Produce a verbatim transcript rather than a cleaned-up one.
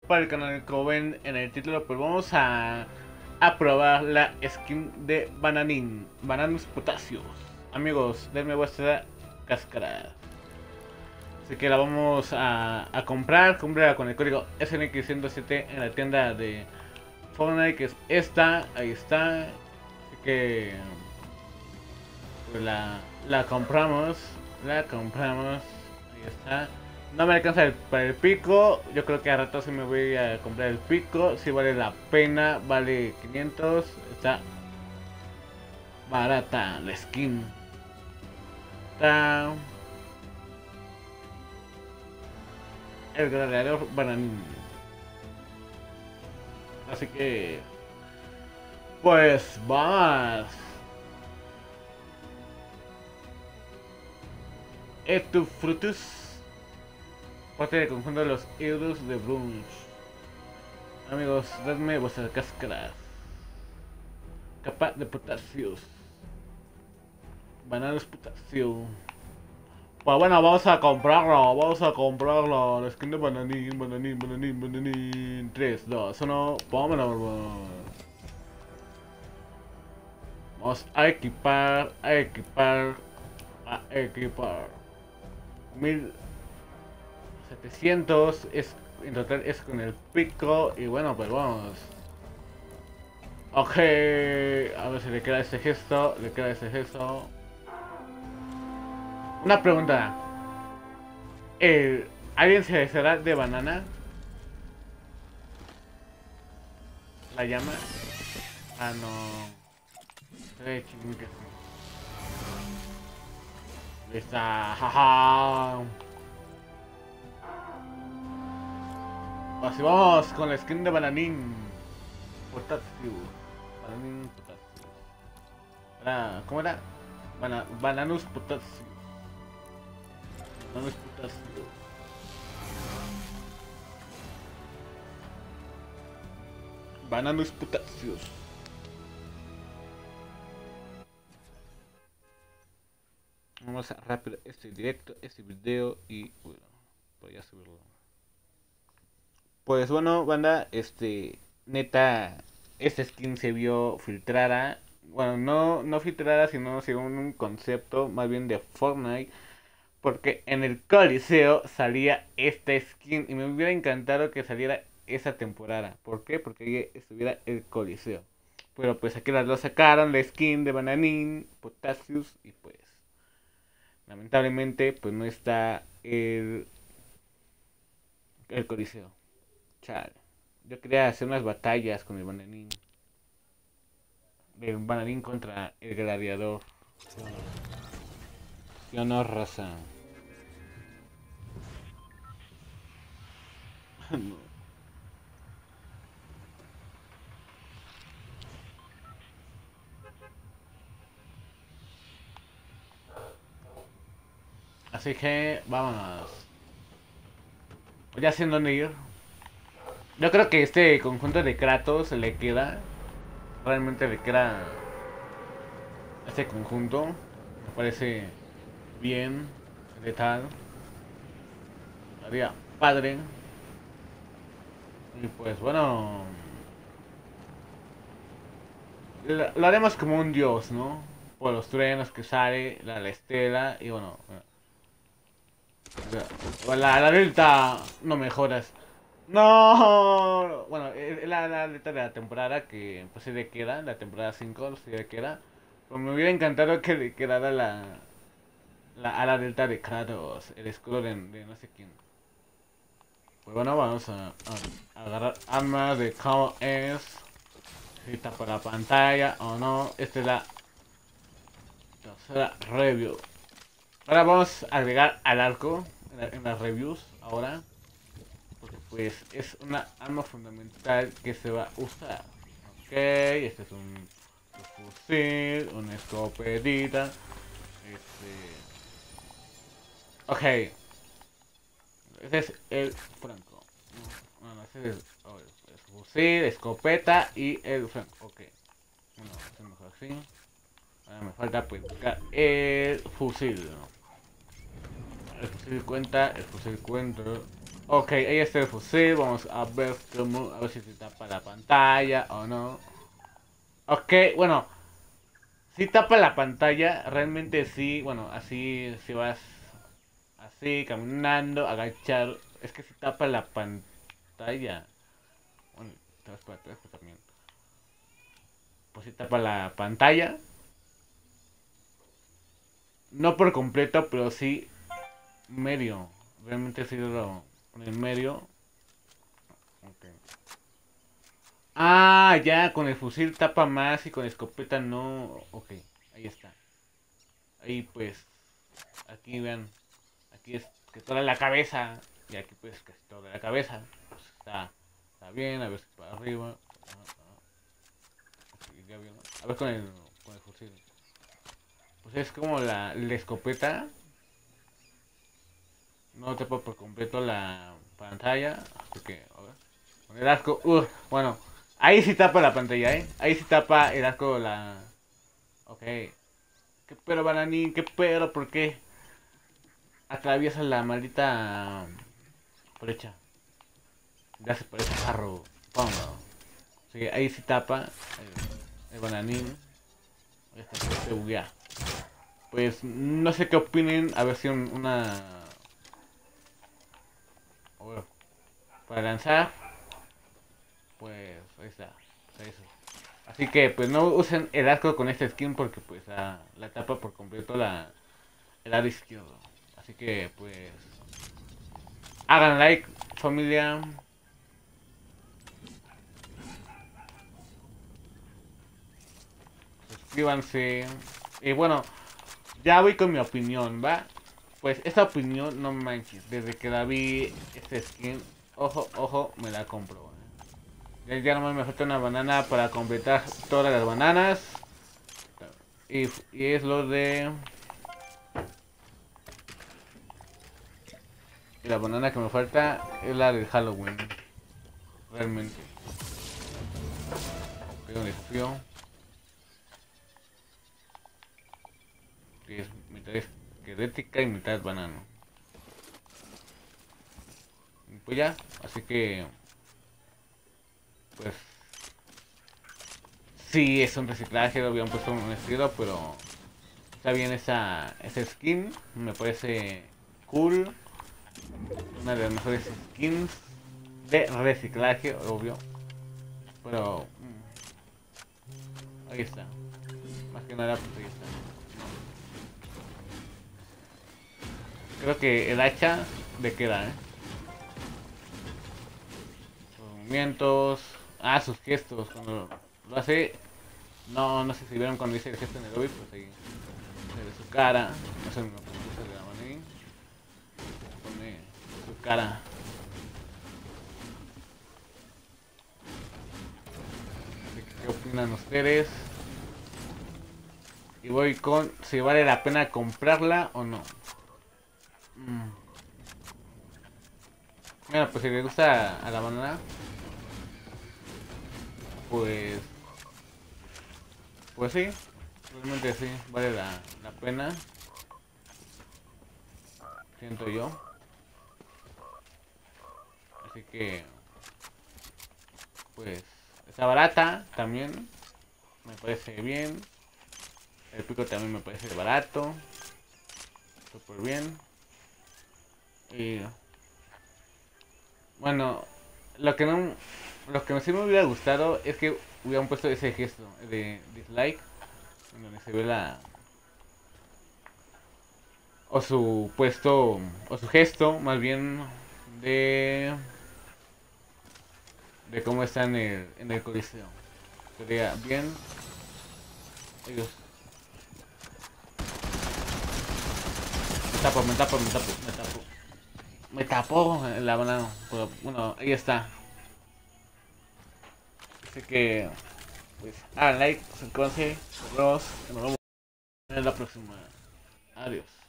para el canal, como ven en el título, pues vamos a, a probar la skin de Bananín, Bananus Potasios. Amigos, denme vuestra cáscara. Así que la vamos a, a comprar, cómprala con el código S N X ciento siete en la tienda de Fortnite, que es esta, ahí está. Así que pues la, la compramos, la compramos, ahí está. No me alcanza el, para el pico. Yo creo que a rato sí me voy a comprar el pico. Si vale la pena. Vale quinientos. Está barata la skin. Está el gladiador bananín. Así que pues vamos. Etu frutus. Parte del conjunto de los euros de Brunch. Amigos, dadme vuestras cáscaras. Capa de potasios. Bananos potasio. Pues bueno, vamos a comprarlo. Vamos a comprarlo. La skin de bananín, bananín, bananín, bananín. tres, dos, uno. Vámonos. Vamos a equipar, a equipar, a equipar. mil setecientos es en total, es con el pico. Y bueno, pues vamos. Ok, a ver si le queda ese gesto. Le queda ese gesto. Una pregunta. ¿El, ¿Alguien se será de banana? ¿La llama? Ah, no. Eh, chingón que sí. Está, jaja. Así vamos con la skin de bananín. Potasio. Bananín potasio. Era, ¿cómo era? Bana, bananus potasio. Bananus potasio. Bananus potasios. Vamos a rápido este directo, este video y bueno, voy a subirlo. Pues bueno, banda, este, neta, esta skin se vio filtrada. Bueno, no, no filtrada, sino según un concepto más bien de Fortnite. Porque en el Coliseo salía esta skin y me hubiera encantado que saliera esa temporada. ¿Por qué? Porque ahí estuviera el Coliseo. Pero pues aquí las lo sacaron, la skin de Bananín, Potasius y pues lamentablemente pues no está el, el Coliseo. Chale. Yo quería hacer unas batallas con el Bananín. El Bananín contra el Gladiador. ¿Sí o no, raza? No. Así que vámonos. Ya sé en dónde ir. Yo creo que este conjunto de Kratos le queda. Realmente le queda este conjunto. Me parece bien. Letal. Haría padre. Y pues bueno. Lo, lo haremos como un dios, ¿no? Por los truenos que sale, la, la estela y bueno. La, la delta, no mejoras. No, bueno, la, la delta de la temporada que pues sí le queda, la temporada cinco sí le queda. Pero me hubiera encantado que le quedara la, la a la delta de Kratos, el escudo de, de no sé quién. Pues bueno, vamos a, a, a agarrar armas de cómo es. Si tapa la pantalla o no. Esta es la tercera review. Ahora vamos a agregar al arco en, la, en las reviews ahora. Porque pues es una arma fundamental que se va a usar. Ok, este es un, un fusil, una escopetita. Este... Ok. Ese es el franco. No, no, ese es oh, el fusil, escopeta y el franco. Ok. Bueno, es mejor así. Ahora me falta pues buscar el fusil. El fusil cuenta, el fusil cuenta. Ok, ahí está el fusil. Vamos a ver cómo, a ver si se tapa la pantalla o no. Ok, bueno, si tapa la pantalla, realmente sí. Bueno, así si vas así caminando, agachar, es que si tapa la pantalla. Bueno, te vas para atrás pues también. Pues si tapa la pantalla, no por completo, pero sí medio. Realmente sí lo en el medio. Okay. Ah, ya, con el fusil tapa más y con escopeta no. Ok, ahí está. Ahí pues, aquí vean, aquí es que toda la cabeza. Y aquí pues casi toda la cabeza. Pues está, está bien, a ver si para arriba. Okay, ya vieron. A ver con el, con el fusil. Pues es como la, la escopeta. No tapa por completo la pantalla. Así que, a ver. Con el arco. Uh, bueno, ahí sí tapa la pantalla, ¿eh? Ahí sí tapa el arco la. Ok. ¿Qué pero, Bananín? ¿Qué pero? ¿Por qué? Atraviesa la maldita flecha. Ya se parece carro. Pongo. Sí, ahí sí tapa el, el Bananín. Ahí está, se buguea. Pues no sé qué opinen. A ver si un, una. Bueno, para lanzar. Pues ahí está. Pues eso. Así que pues no usen el arco con esta skin porque pues la, la tapa por completo la, el lado izquierdo. Así que pues hagan like, familia. Suscríbanse. Y bueno, ya voy con mi opinión, ¿va? Pues esta opinión, no manches, desde que la vi, esta skin, ojo, ojo, me la compro. ¿Eh? Ya nomás me falta una banana para completar todas las bananas. Y, y es lo de... Y la banana que me falta es la del Halloween. Realmente. Tengo un desafío. Que es mitad esquelética y mitad banano. Y pues ya, así que... Pues... Sí, es un reciclaje, lo habían puesto un estilo, pero... Está bien esa, esa skin, me parece cool. Una de las mejores skins de reciclaje, obvio. Pero... mm, ahí está. Más que nada, pues ahí está. Creo que el hacha le queda, ¿eh? Sus movimientos. Ah, sus gestos. Cuando lo hace. No, no sé si vieron cuando dice el gesto en el lobby, pues ahí. Se ve su cara. No sé, me puse de la mano ahí. Pone su cara. ¿Qué opinan ustedes? Y voy con si vale la pena comprarla o no. Mm. Bueno, pues si le gusta a la banana, pues... Pues sí, realmente sí, vale la, la pena. Siento yo. Así que... Pues... Está barata también. Me parece bien. El pico también me parece barato. Súper bien. Y... Bueno, lo que no... Lo que sí me hubiera gustado es que hubieran puesto ese gesto de dislike. En donde se ve la... O su puesto... O su gesto, más bien... De... De cómo está en el, en el coliseo. Sería bien. Ellos... Me tapo, me tapo, me tapo, me tapo. Me tapó la banana. Pero bueno, ahí está. Así que... Pues hagan like, suscríbanse. Nos vemos. Nos vemos en la próxima. Adiós.